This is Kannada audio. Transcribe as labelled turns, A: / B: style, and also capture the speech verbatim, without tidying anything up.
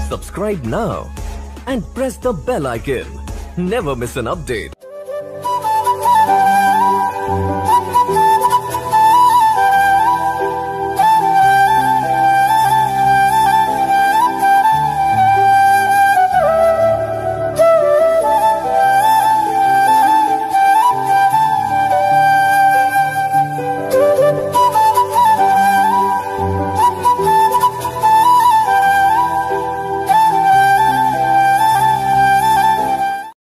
A: Subscribe now and press the bell icon. Never miss an update.